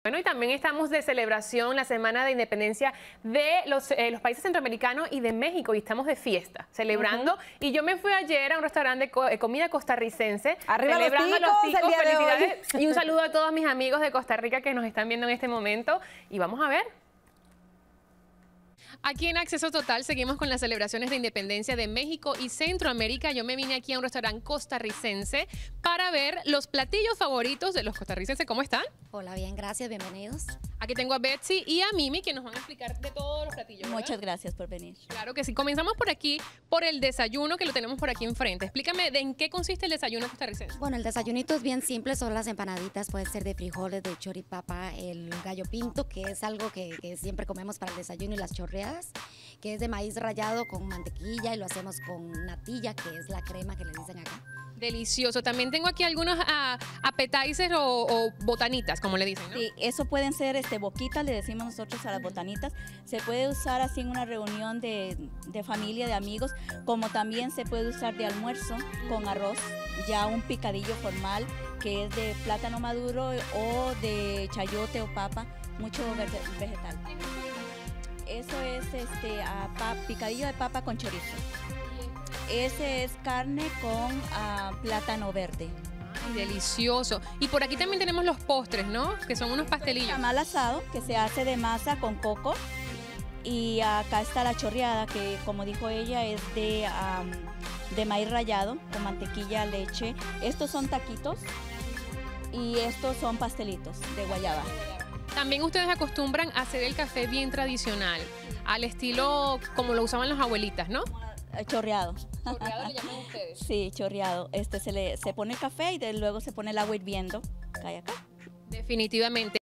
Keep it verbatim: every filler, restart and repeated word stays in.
Bueno, y también estamos de celebración la Semana de Independencia de los, eh, los países centroamericanos y de México, y estamos de fiesta, celebrando. Uh-huh. Y yo me fui ayer a un restaurante de co eh, comida costarricense, Arriba celebrando los ticos, los ticos, felicidades. Y un saludo saludo a todos mis amigos de Costa Rica que nos están viendo en este momento. Y vamos a ver. Aquí en Acceso Total seguimos con las celebraciones de independencia de México y Centroamérica. Yo me vine aquí a un restaurante costarricense para ver los platillos favoritos de los costarricenses. ¿Cómo están? Hola, bien, gracias, bienvenidos. Aquí tengo a Betsy y a Mimi que nos van a explicar de todos los platillos, ¿verdad? Muchas gracias por venir. Claro que sí. Comenzamos por aquí, por el desayuno que lo tenemos por aquí enfrente. Explícame de en qué consiste el desayuno costarricense. Bueno, el desayunito es bien simple, son las empanaditas, pueden ser de frijoles, de choripapa, el gallo pinto, que es algo que, que siempre comemos para el desayuno, y las chorreadas, que es de maíz rallado con mantequilla, y lo hacemos con natilla, que es la crema que le dicen acá. Delicioso. También tengo aquí algunos uh, appetizers o, o botanitas, como le dicen, ¿no? Sí, eso pueden ser este, boquitas, le decimos nosotros a las botanitas. Se puede usar así en una reunión de, de familia, de amigos, como también se puede usar de almuerzo con arroz, ya un picadillo formal, que es de plátano maduro o de chayote o papa, mucho vegetal. Eso es este, a, pa, picadillo de papa con chorizo. Ese es carne con uh, plátano verde. Ay, delicioso. Y por aquí también tenemos los postres, ¿no? Que son unos pastelillos. Tamal asado, que se hace de masa con coco. Y acá está la chorreada, que como dijo ella, es de, um, de maíz rallado, con mantequilla, leche. Estos son taquitos y estos son pastelitos de guayaba. También ustedes acostumbran a hacer el café bien tradicional, al estilo como lo usaban las abuelitas, ¿no? Chorreado. ¿Chorreado le llaman ustedes? Sí, chorreado. Este, se, le, se pone el café y de, luego se pone el agua hirviendo. Cae acá. Definitivamente.